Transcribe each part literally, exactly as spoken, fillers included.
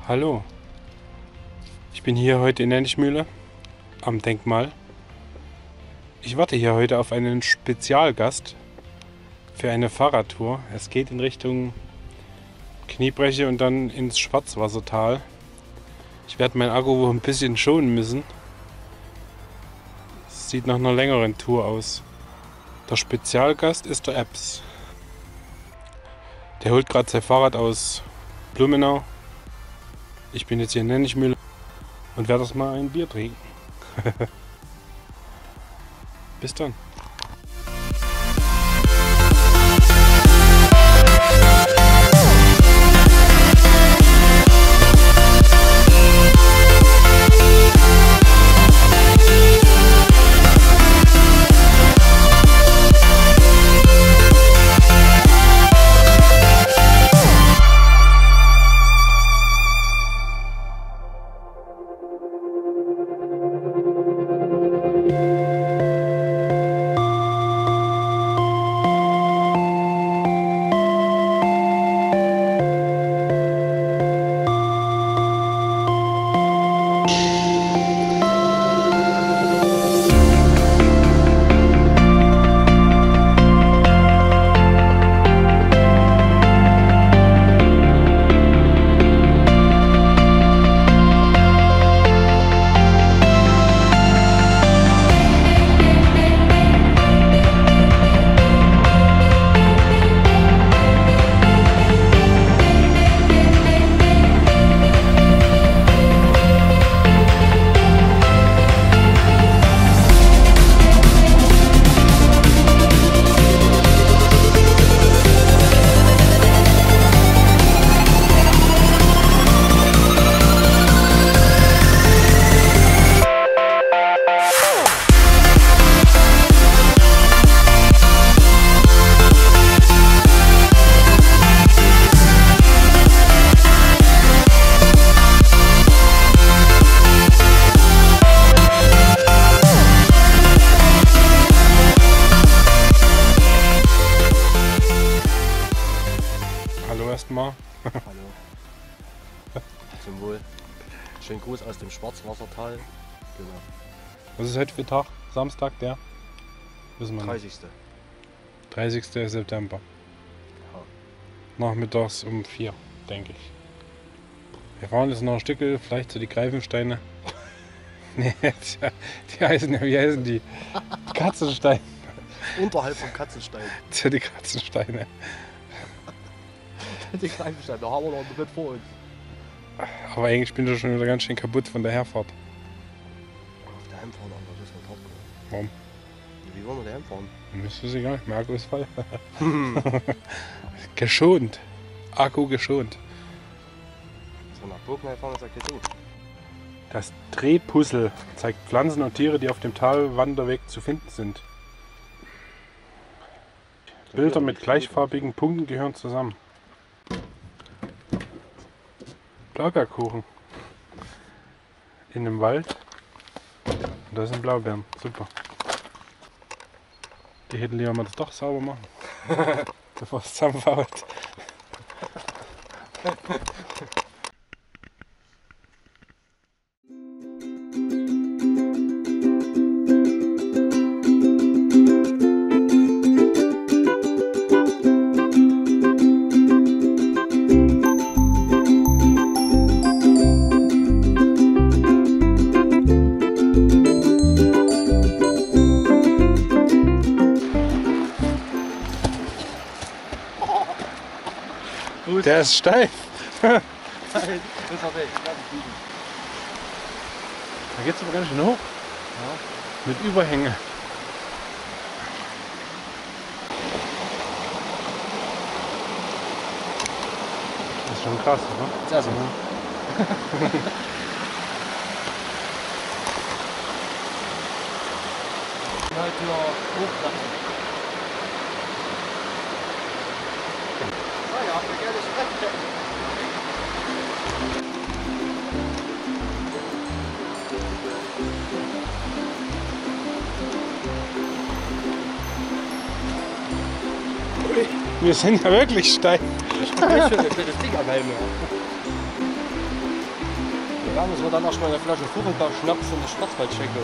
Hallo, ich bin hier heute in Nennischmühle am Denkmal. Ich warte hier heute auf einen Spezialgast für eine Fahrradtour. Es geht in Richtung Kniebreche und dann ins Schwarzwassertal. Ich werde mein Akku wohl ein bisschen schonen müssen. Es sieht nach einer längeren Tour aus. Der Spezialgast ist der Epps. Der holt gerade sein Fahrrad aus Blumenau. Ich bin jetzt hier in Nennischmühle und werde das mal ein Bier trinken. Bis dann. Hallo erstmal. Hallo. Zum Wohl. Schönen Gruß aus dem Schwarzwassertal. Genau. Was ist heute für Tag? Samstag, der? Wissen wir nicht. dreißigsten dreißigsten September. Ja. Nachmittags um vier, denke ich. Wir fahren jetzt noch ein Stückel, vielleicht zu die Greifensteine. Nee, die, die heißen, wie heißen die? Die Katzensteine. Unterhalb vom Katzenstein. Zu die Katzensteine. Die Greifenstein, da haben wir noch ein Bett vor uns. Aber eigentlich bin ich schon wieder ganz schön kaputt von der Herfahrt. Auf der Heimfahrt, Alter, das wird hart. Warum? Wie wollen wir da heimfahren? Mir ist das egal, mein Akku ist voll. Geschont. Akku geschont. So nach Burgenheim fahren, das geht gut. Das Drehpuzzle zeigt Pflanzen und Tiere, die auf dem Talwanderweg zu finden sind. Bilder mit gleichfarbigen Punkten gehören zusammen. Blaubeerkuchen. In einem Wald. Und da sind Blaubeeren. Super. Die hätten lieber mal das Dach sauber machen. Bevor es zusammenfault. Der ist steif. Nein, das ist auch weg. Da geht es aber ganz schön hoch. Ja. Mit Überhänge. Das ist schon krass, oder? Sehr, sehr. Halt wieder hochklappen. Ah ja, für gerne Sprechen. Wir sind ja wirklich steil. Das ist schon ein Ding am Helm. Da müssen wir dann erstmal eine Flasche Furchenbach Schnaps und eine Schwarzwaldschenke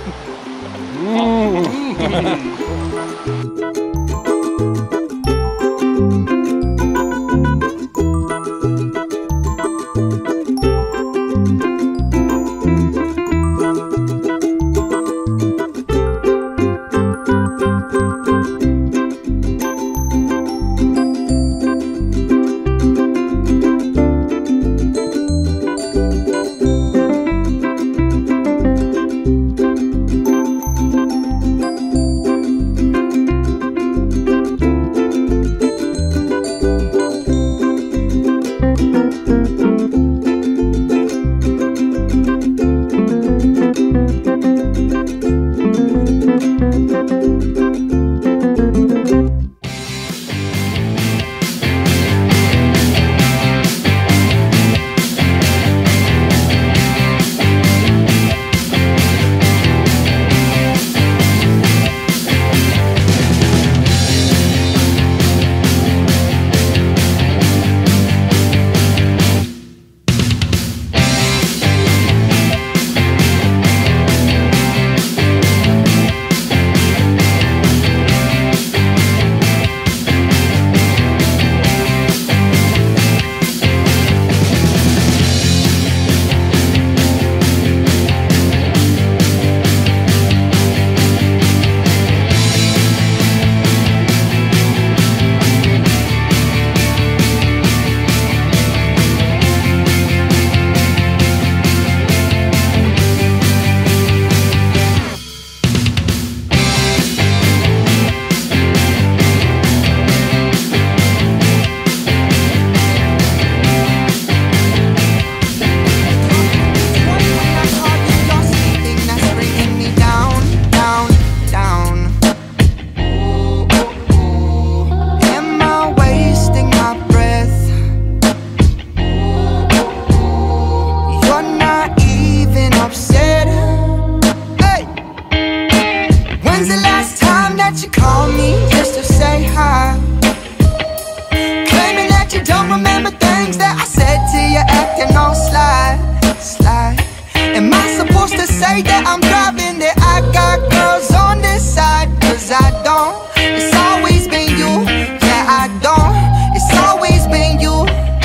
that I'm driving, that I got girls on this side. Cause I don't, it's always been you. Yeah, I don't, it's always been you.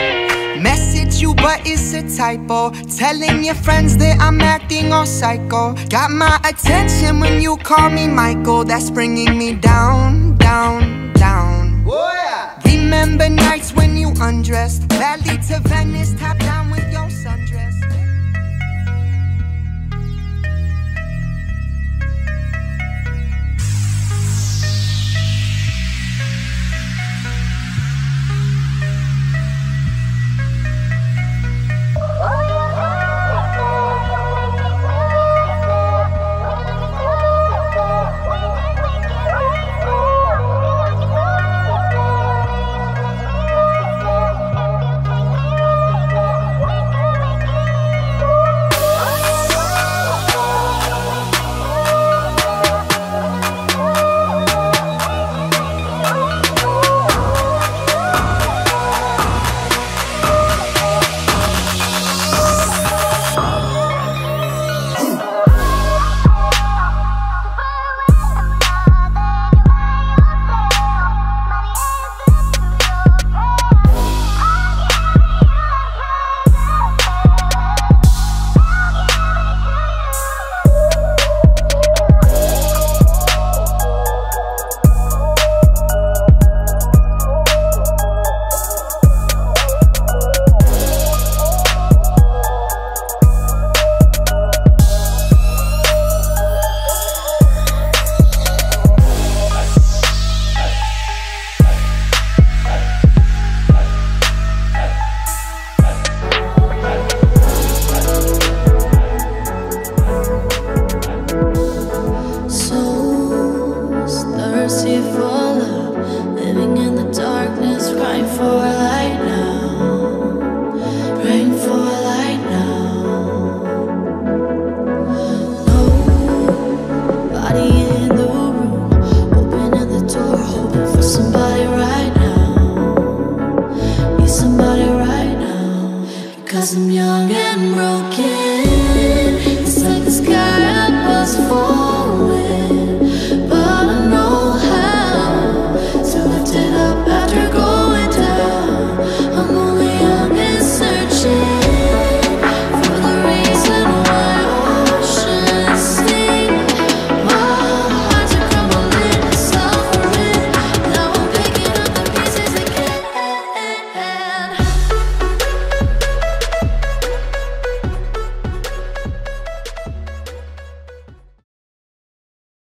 Message you but it's a typo. Telling your friends that I'm acting all psycho. Got my attention when you call me Michael. That's bringing me down, down, down. Oh, yeah. Remember nights when you undressed, Valley to Venice, top down with your sundress. Cause I'm young and broke.